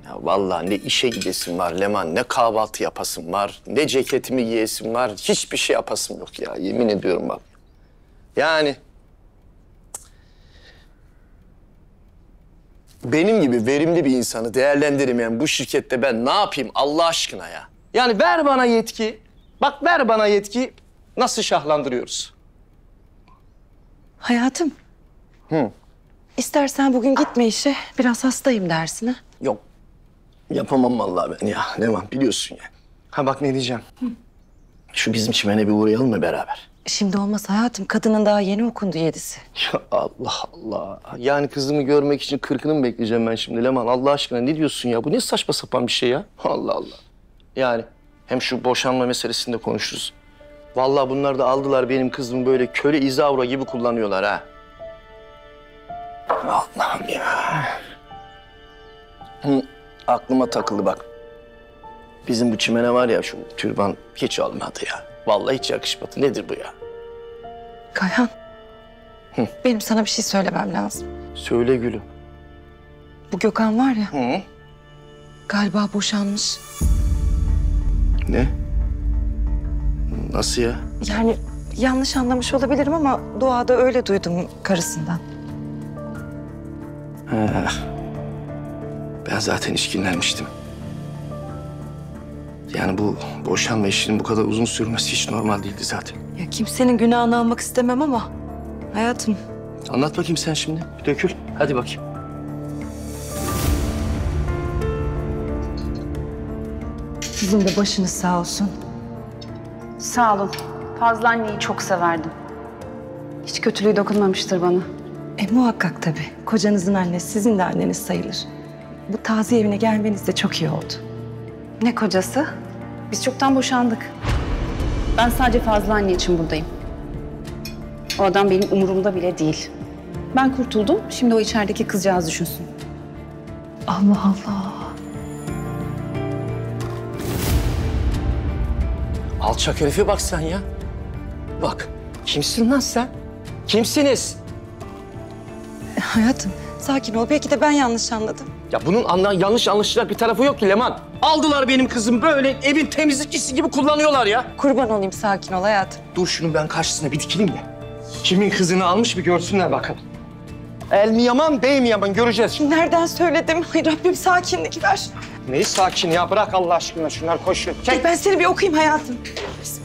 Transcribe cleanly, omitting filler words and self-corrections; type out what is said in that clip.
Ya vallahi ne işe gidesim var Leman, ne kahvaltı yapasım var, ne ceketimi giyesim var. Hiçbir şey yapasım yok ya, yemin ediyorum bak. Yani... Benim gibi verimli bir insanı değerlendiremeyen bu şirkette ben ne yapayım Allah aşkına ya? Yani ver bana yetki, bak ver bana yetki, nasıl şahlandırıyoruz? Hayatım. İstersen bugün gitme işe. Biraz hastayım dersin ha. Yok, yapamam vallahi ben ya Leman, biliyorsun ya. Ha bak ne diyeceğim. Şu bizim çimene bir uğrayalım mı beraber? Şimdi olmaz hayatım. Kadının daha yeni okundu 7'si. Ya Allah Allah. Yani kızımı görmek için 40'ını mı bekleyeceğim ben şimdi Leman? Allah aşkına ne diyorsun ya? Bu ne saçma sapan bir şey ya? Allah Allah. Yani hem şu boşanma meselesinde konuşuruz. Vallahi bunlar da aldılar benim kızımı böyle köle izavra gibi kullanıyorlar ha. Allah'ım ya. Aklıma takıldı bak. Bizim bu çimene var ya şu türban hiç olmadı ya. Vallahi hiç yakışmadı. Nedir bu ya? Kayhan. Benim sana bir şey söylemem lazım. Söyle gülüm. Bu Gökhan var ya. Hı? Galiba boşanmış. Ne? Nasıl ya? Yani yanlış anlamış olabilirim ama doğada öyle duydum karısından. Ben zaten işkillenmiştim. Yani bu boşanma işinin bu kadar uzun sürmesi hiç normal değildi zaten. Ya kimsenin günahını almak istemem ama hayatım. Anlat bakayım sen şimdi. Bir dökül. Hadi bakayım. Sizin de başınız sağ olsun. Sağ olun. Fazla anneyi çok severdim. Hiç kötülüğü dokunmamıştır bana. Muhakkak tabii. Kocanızın annesi sizin de anneniz sayılır. Bu taziye evine gelmeniz de çok iyi oldu. Ne kocası? Biz çoktan boşandık. Ben sadece Fazla anne için buradayım. O adam benim umurumda bile değil. Ben kurtuldum, şimdi o içerideki kızcağız düşünsün. Allah Allah. Alçak herife bak sen ya. Bak. Kimsin lan sen? Kimsiniz? Hayatım sakin ol. Belki de ben yanlış anladım. Ya bunun yanlış anlaşılacak bir tarafı yok ki Leman. Aldılar benim kızım böyle evin temizlikçisi gibi kullanıyorlar ya. Kurban olayım sakin ol hayatım. Dur şunu ben karşısına bir dikileyim de. Kimin kızını almış bir görsünler bakalım. El mi yaman, bey mi yaman göreceğiz şimdi. Nereden söyledim? Ay Rabbim sakinlik ver. Neyi sakin ya? Bırak Allah aşkına şunlar koşuyor. Çek. Ben seni bir okuyayım hayatım. Bismillah.